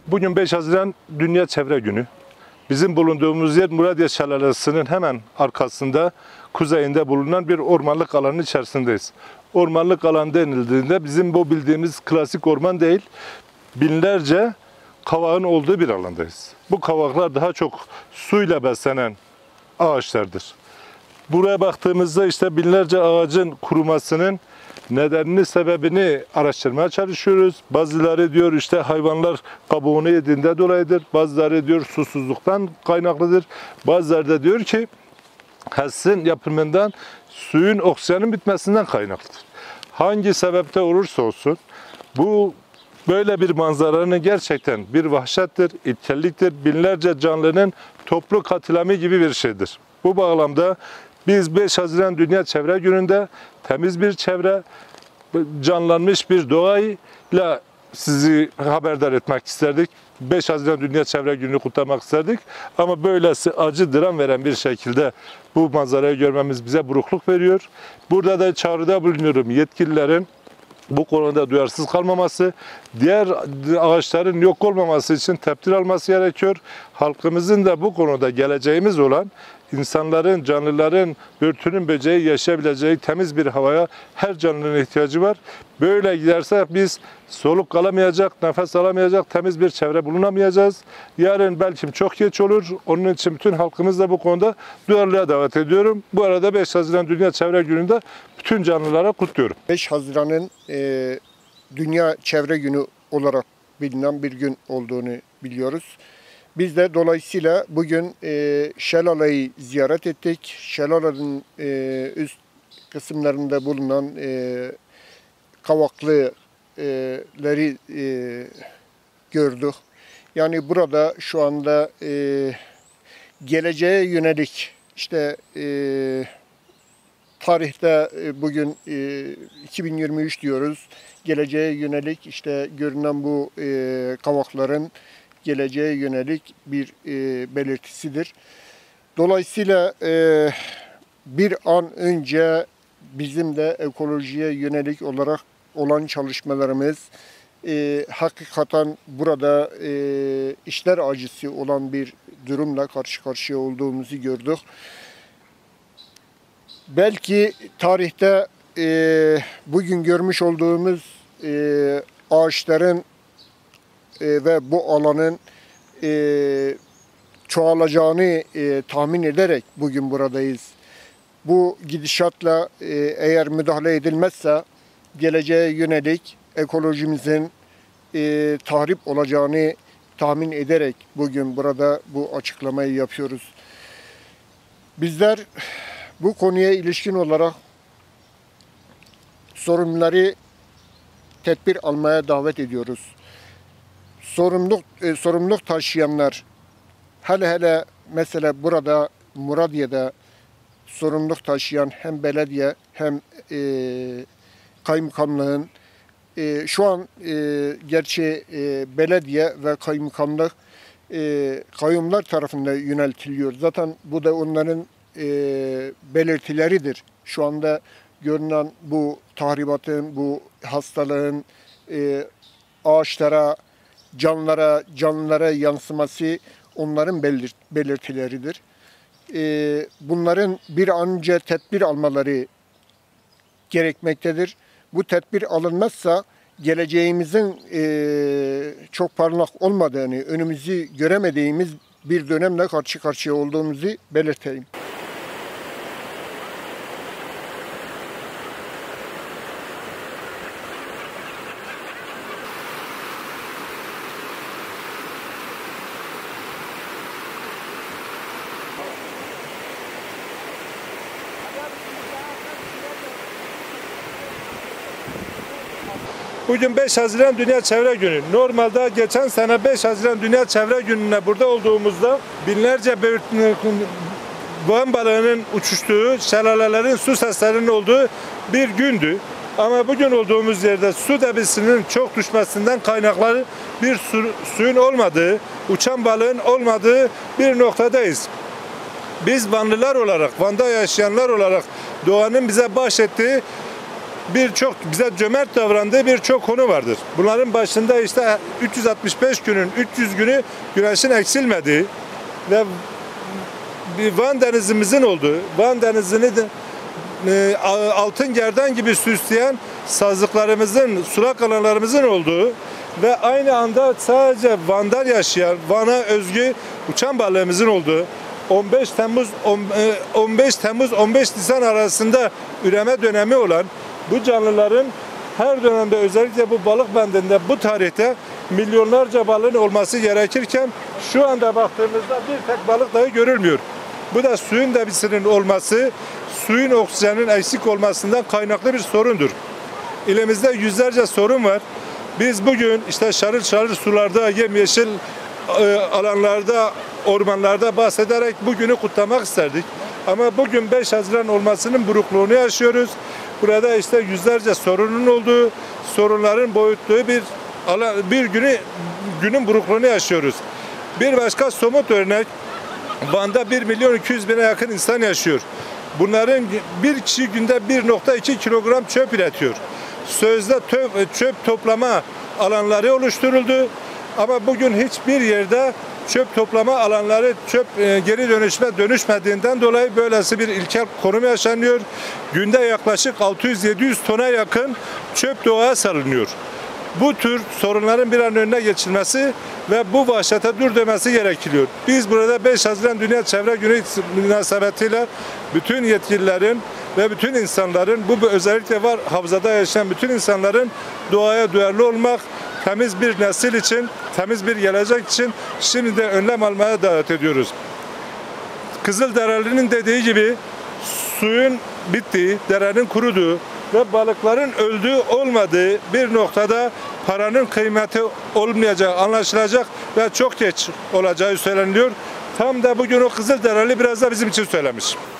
Bugün 5 Haziran Dünya Çevre Günü. Bizim bulunduğumuz yer Muradiye Şelalesi'nin hemen arkasında, kuzeyinde bulunan bir ormanlık alanın içerisindeyiz. Ormanlık alan denildiğinde bizim bu bildiğimiz klasik orman değil, binlerce kavağın olduğu bir alandayız. Bu kavaklar daha çok suyla beslenen ağaçlardır. Buraya baktığımızda işte binlerce ağacın kurumasının nedenini, sebebini araştırmaya çalışıyoruz. Bazıları diyor işte hayvanlar kabuğunu yediğinde dolayıdır. Bazıları diyor susuzluktan kaynaklıdır. Bazıları da diyor ki HES'in yapımından suyun oksijenin bitmesinden kaynaklıdır. Hangi sebepte olursa olsun bu böyle bir manzaranın gerçekten bir vahşettir, ilkelliktir. Binlerce canlının toplu katliamı gibi bir şeydir. Bu bağlamda biz 5 Haziran Dünya Çevre Günü'nde temiz bir çevre, canlanmış bir doğayla sizi haberdar etmek isterdik. 5 Haziran Dünya Çevre Günü'nü kutlamak isterdik. Ama böylesi acı dram veren bir şekilde bu manzarayı görmemiz bize burukluk veriyor. Burada da çağrıda bulunuyorum yetkililerin bu konuda duyarsız kalmaması, diğer ağaçların yok olmaması için tedbir alması gerekiyor. Halkımızın da bu konuda geleceğimiz olan insanların, canlıların, börtünün, böceği yaşayabileceği temiz bir havaya her canlının ihtiyacı var. Böyle gidersek biz soluk alamayacak, nefes alamayacak, temiz bir çevre bulunamayacağız. Yarın belki çok geç olur. Onun için bütün halkımız da bu konuda duyarlılığa davet ediyorum. Bu arada 5 Haziran Dünya Çevre Günü'nde bütün canlılara kutluyorum. 5 Haziran'ın Dünya Çevre Günü olarak bilinen bir gün olduğunu biliyoruz. Biz de dolayısıyla bugün şelaleyi ziyaret ettik. Şelalenin üst kısımlarında bulunan kavaklıları gördük. Yani burada şu anda geleceğe yönelik işte tarihte bugün 2023 diyoruz. Geleceğe yönelik işte görünen bu kavakların geleceğe yönelik bir belirtisidir. Dolayısıyla bir an önce bizim de ekolojiye yönelik olarak olan çalışmalarımız hakikaten burada işler acısı olan bir durumla karşı karşıya olduğumuzu gördük. Belki tarihte bugün görmüş olduğumuz ağaçların ve bu alanın çoğalacağını tahmin ederek bugün buradayız. Bu gidişatla eğer müdahale edilmezse geleceğe yönelik ekolojimizin tahrip olacağını tahmin ederek bugün burada bu açıklamayı yapıyoruz. Bizler bu konuya ilişkin olarak sorumluları tedbir almaya davet ediyoruz. Sorumluluk taşıyanlar, hele mesela burada Muradiye'de sorumluluk taşıyan hem belediye hem kaymakamlığın şu an gerçi belediye ve kaymakamlık kayyumlar tarafından yöneltiliyor. Zaten bu da onların belirtileridir. Şu anda görünen bu tahribatın, bu hastalığın ağaçlara, canlılara yansıması onların belirtileridir. Bunların bir an önce tedbir almaları gerekmektedir. Bu tedbir alınmazsa geleceğimizin çok parlak olmadığını, önümüzü göremediğimiz bir dönemle karşı karşıya olduğumuzu belirteyim. Bugün 5 Haziran Dünya Çevre Günü. Normalde geçen sene 5 Haziran Dünya Çevre Günü'ne burada olduğumuzda binlerce boğan balığının uçuştuğu, şelalelerin su seslerinin olduğu bir gündü. Ama bugün olduğumuz yerde su debisinin çok düşmesinden kaynaklı bir suyun olmadığı, uçan balığın olmadığı bir noktadayız. Biz Vanlılar olarak, Van'da yaşayanlar olarak doğanın bize bahşettiği birçok bize cömert davrandığı birçok konu vardır. Bunların başında işte 365 günün 300 günü güneşin eksilmediği ve bir Van Denizimizin olduğu, Van Denizi'ni de altın gerdan gibi süsleyen sazlıklarımızın, sulak alanlarımızın olduğu ve aynı anda sadece Van'da yaşayan, Van'a özgü uçan balığımızın olduğu, 15 Temmuz 15 Nisan arasında üreme dönemi olan bu canlıların her dönemde özellikle bu balık bendinde bu tarihte milyonlarca balığın olması gerekirken şu anda baktığımızda bir tek balık dahi görülmüyor. Bu da suyun debisinin olması, suyun oksijenin eksik olmasından kaynaklı bir sorundur. İlimizde yüzlerce sorun var. Biz bugün işte şarıl şarıl sularda, yemyeşil alanlarda, ormanlarda bahsederek bugünü kutlamak isterdik. Ama bugün 5 Haziran olmasının burukluğunu yaşıyoruz. Burada işte yüzlerce sorunun olduğu, sorunların boyutluğu bir günün burukluğunu yaşıyoruz. Bir başka somut örnek, Van'da 1.200.000'e yakın insan yaşıyor. Bunların bir kişi günde 1,2 kilogram çöp üretiyor. Sözde çöp toplama alanları oluşturuldu. Ama bugün hiçbir yerde çöp toplama alanları geri dönüşüme dönüşmediğinden dolayı böylesi bir ilkel konum yaşanıyor. Günde yaklaşık 600-700 tona yakın çöp doğaya salınıyor. Bu tür sorunların bir an önüne geçilmesi ve bu vahşete dur demesi gerekiyor. Biz burada 5 Haziran Dünya Çevre Günü münasebetiyle bütün yetkililerin ve bütün insanların, bu özellikle havzada yaşayan bütün insanların doğaya duyarlı olmak, temiz bir nesil için, temiz bir gelecek için şimdi de önlem almaya davet ediyoruz. Kızılderili'nin dediği gibi suyun bittiği, derenin kuruduğu ve balıkların öldüğü olmadığı bir noktada paranın kıymeti olmayacağı anlaşılacak ve çok geç olacağı söyleniliyor. Tam da bugün o Kızılderili biraz da bizim için söylemiş.